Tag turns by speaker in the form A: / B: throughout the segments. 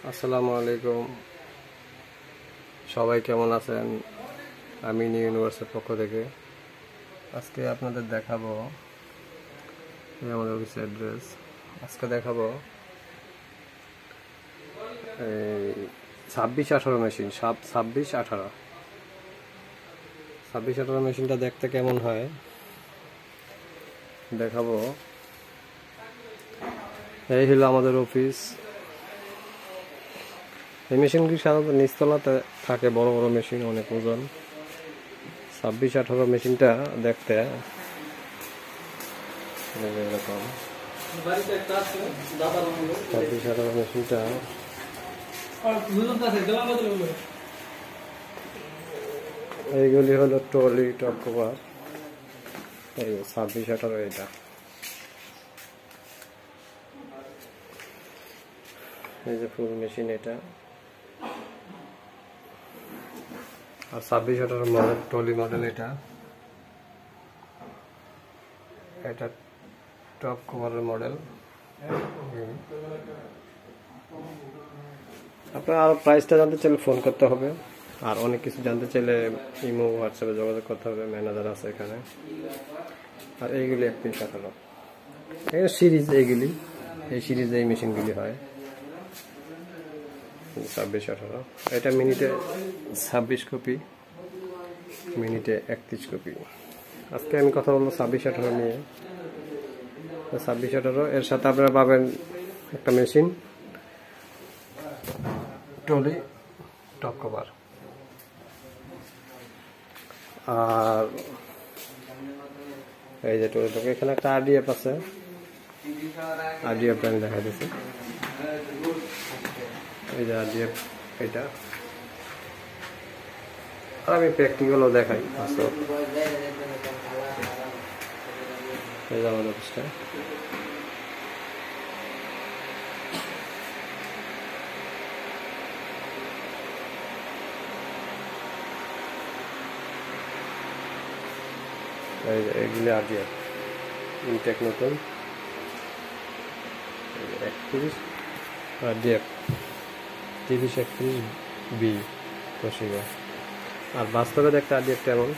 A: আসসালামু আলাইকুম, সবাই কেমন আছেন? আমি নিউ ইউনিভার্সের পক্ষ থেকে আজকে আপনাদের দেখাবো আমাদের অফিসের অ্যাড্রেস। আজকে দেখাবো এই 26-18 মেশিন, 26-18 মেশিনটা দেখতে কেমন হয় দেখাবো। এই হলো আমাদের অফিস। এই মেশিনগুলি সাধারণত নিচতলাতে থাকে, বড় বড় মেশিন, অনেক ওজন। 26-18 মেশিনটা দেখতে এরকম। 26-18 মেশিনটা এইগুলি হলো ট্রলি, টপ কভার। এই 26-18 এটা। এই যে ফুল মেশিন এটা। আর 26-18 মডেল, ট্রলি মডেল এটা। এটা টপ কভারের মডেল। আপনার আরো প্রাইসটা জানতে চাইলে ফোন করতে হবে, আর অনেক কিছু জানতে চাইলে ইমো, হোয়াটসঅ্যাপে যোগাযোগ করতে হবে, ম্যানেজার আছে এখানে। আর এইগুলি 1 পিস 18 এই সিরিজ, এইগুলি এই সিরিজে এই মেশিনগুলি হয় 26-18। এটা মিনিটে 26 কপি, মিনিটে 31 কপি। আজকে আমি কথা বলবো 26-18 নিয়ে। 26-18 এর সাথে আপনারা পাবেন একটা মেশিন, ট্রলি, টপ কভার। আর এই যে ট্রলি, এখানে একটা আরডিএফ আছে। আরডিএফটা আমি দেখা দিচ্ছি। এই যে আরডিএফ এটা। আর আমি প্র্যাকটিক্যালও দেখাই। এই যে আমাদের অফিসটা। এইগুলি আরডিএফ ইনটেক নতুন 31 আরডিএফ 30-31B তোশিবা। আর বাস্তবে দেখতে আরডিএফ কেমন,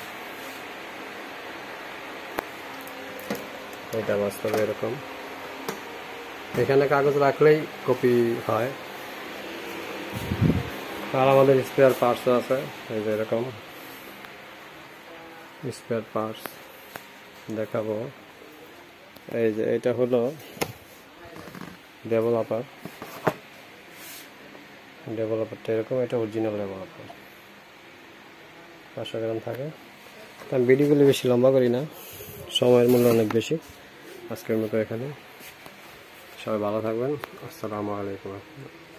A: এটা বাস্তবে এরকম। এখানে কাগজ রাখলেই কপি হয়। আর আমাদের স্পেয়ার পার্টসও আছে, এই যে এরকম স্পেয়ার পার্টস দেখাবো। এই যে এটা হলো ডেভেলপারটা এরকম। এটা অরিজিনাল ডেভেলপার, 500 গ্রাম থাকে। আমি ভিডিওগুলি বেশি লম্বা করি না, সময়ের মূল্য অনেক বেশি। আজকের মতো এখানে। সবাই ভালো থাকবেন। আসসালামু আলাইকুম।